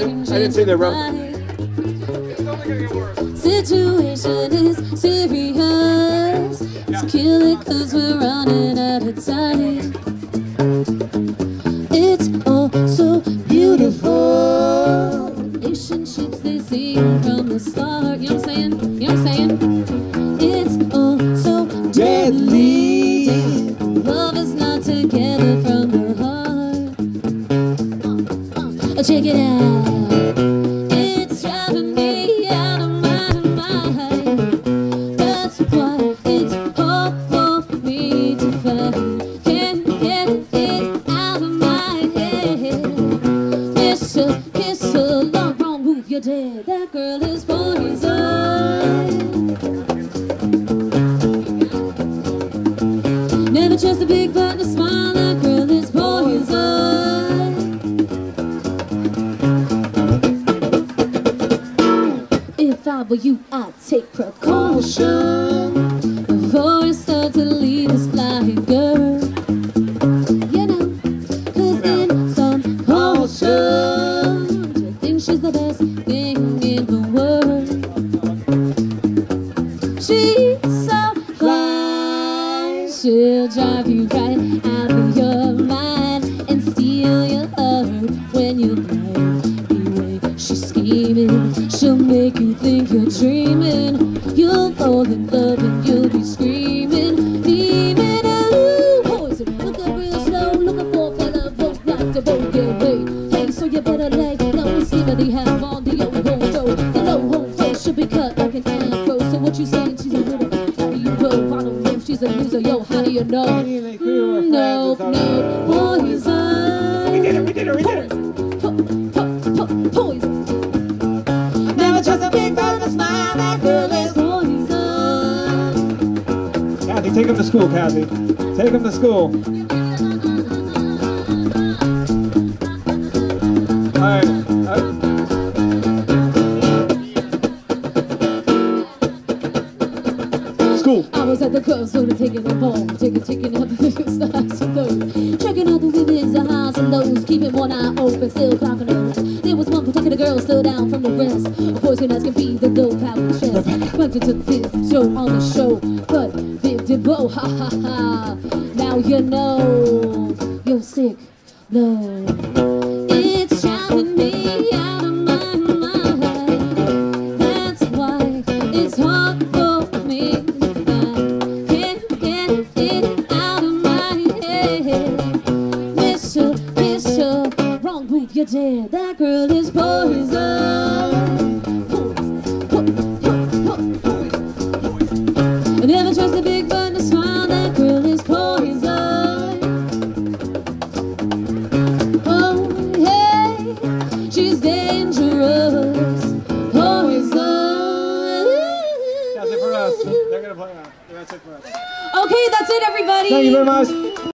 didn't see the rum. Situation is serious. Let's kill it 'cause we're running out of time. It's all so beautiful. Relationships, they see from the start. You know what I'm saying? You know what I'm saying? It's all so deadly. Love is not together from the heart. Check it out. It's driving me out of my mind. That's why it's hard for me to find. Can't get it out of my head. It's a long wrong move, you're dead. That girl is poison. Never trust a big butt to smile. That girl is poison. If I were you, I'd take precaution before I start to leave this flying girl. You know, 'cause in some portions, you think she's the best thing in the world. She's so fly, she'll drive you right out of your mind and steal your heart when you play. She's scheming, she'll make you think you're dreaming. You'll fall in love and you'll be screaming, demon, ooh, poison. Look up real slow, looking for a fella, both like to both get paid. Hey, so you better lay low, see what they have on the old home road. The low home face should be cut like an afro. So what you saying, she's a winner? How do you know? I don't know if she's a loser, yo, how do you know? No, poison. We did it, Poison. Never trust a big girl to smile. That girl is poison. Kathy, take him to school, Kathy. Take him to school. All right. School. I was at the club, sort of taking a ball, taking out the biggest highs and lows, checking out the women's highs and lows, keeping one eye open, still clocking those. There was one particular girl still down from the rest. Of course, as can be the dope out the chest. Went to the fifth show on the show, but Viv DeVoe, ha ha ha. Now you know you're sick, no. It's driving me out of my mind. That's why it's hard for me to find. Can't get it out of my head. Mister, wrong move, you're dead. That girl is poison. I never trust a big button to smile. That girl is poison. Oh, hey, she's dangerous. Poison. That's it for us. They're gonna play out. That's it for us. Okay, that's it, everybody. Thank you very much.